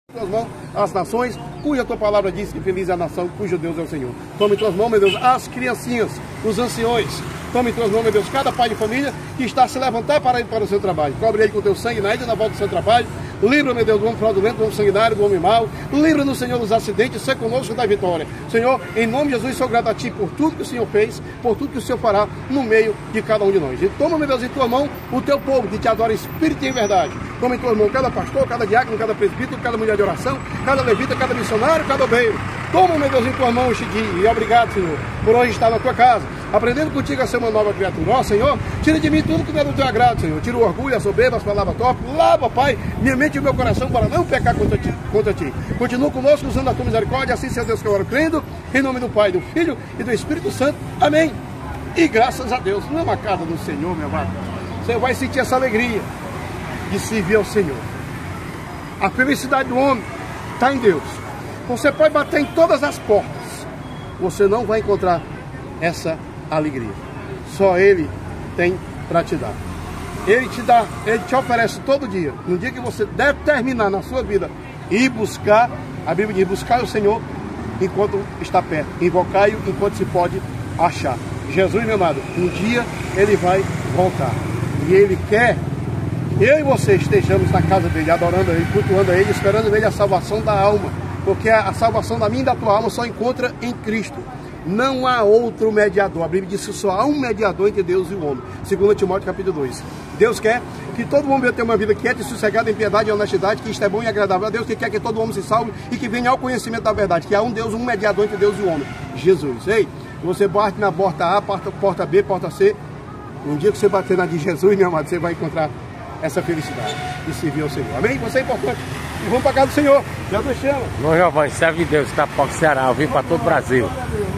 Tuas mãos as nações, cuja tua palavra diz que feliz é a nação cujo Deus é o Senhor. Tome em tuas mãos, meu Deus, as criancinhas, os anciões. Tome em tuas mãos, meu Deus, cada pai de família que está a se levantar para ir para o seu trabalho. Cobre ele com teu sangue na ida e na volta do seu trabalho. Livra, meu Deus, do homem fraudulento, do homem sanguinário, do homem mau. Livra-nos, Senhor, dos acidentes, ser conosco da vitória. Senhor, em nome de Jesus, sou grato a Ti por tudo que o Senhor fez, por tudo que o Senhor fará no meio de cada um de nós. E toma, meu Deus, em tua mão o teu povo que te adora em espírito e em verdade. Toma em tua mão cada pastor, cada diácono, cada presbítero, cada mulher de oração, cada levita, cada missionário, cada obreiro. Toma, meu Deus, em tua mão este dia. E obrigado, Senhor, por hoje estar na tua casa, aprendendo contigo a ser uma nova criatura. Ó, Senhor, tira de mim tudo que não é do teu agrado, Senhor. Tira o orgulho, a soberba, as palavras torpes. Lava, Pai, minha mente e meu coração para não pecar contra ti. Continua conosco usando a tua misericórdia. Assim seja Deus que eu oro crendo. Em nome do Pai, do Filho e do Espírito Santo. Amém. E graças a Deus. Não é uma casa do Senhor, meu amado. Você vai sentir essa alegria de servir ao Senhor. A felicidade do homem está em Deus. Você pode bater em todas as portas, você não vai encontrar essa alegria. Só Ele tem para te dar. Ele te dá, Ele te oferece todo dia. No dia que você determinar na sua vida e buscar, a Bíblia diz, buscar o Senhor enquanto está perto, invocai-o enquanto se pode achar. Jesus, meu amado, um dia Ele vai voltar. E Ele quer que eu e você estejamos na casa dEle, adorando a Ele, cultuando a Ele, esperando nele a salvação da alma. Porque a salvação da minha e da tua alma só encontra em Cristo. Não há outro mediador. A Bíblia diz que só há um mediador entre Deus e o homem. 2 Timóteo capítulo 2. Deus quer que todo homem tenha uma vida quieta e sossegada em piedade e honestidade, que isto é bom e agradável a Deus, que quer que todo homem se salve e que venha ao conhecimento da verdade. Que há um Deus, um mediador entre Deus e o homem. Jesus. Ei, você bate na porta A, porta B, porta C. Um dia que você bater na de Jesus, meu amado, você vai encontrar essa felicidade e servir ao Senhor. Amém? Você é importante. E vamos para casa do Senhor. Jesus chama. Não, Giovanni, serve de Deus, Itapoca, Ceará. Eu vim para todo o Brasil.